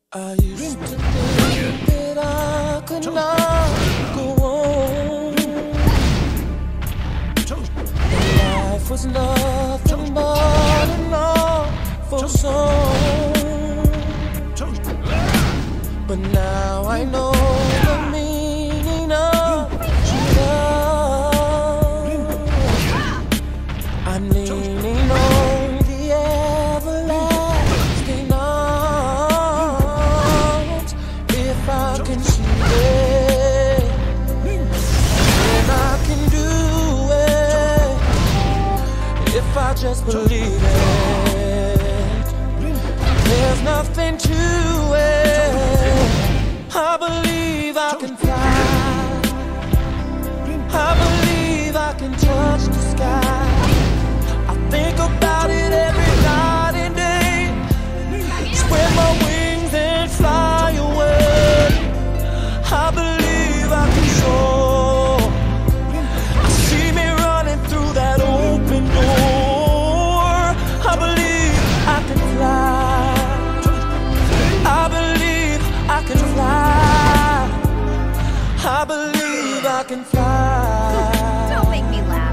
I used to think that I could not go on. Life was nothing but an awful song. But now I know the meaning of love. I'm leaning on the everlasting arms. If I can see it, then I can do it. If I just believe it, there's nothing to it. I believe I can fly. I believe I can touch the sky. I think about it every night and day. Spread my wings and fly away. I believe I can soar. I see me running through that open door. I believe I can fly. I believe I can fly. I believe I can fly. Don't make me laugh.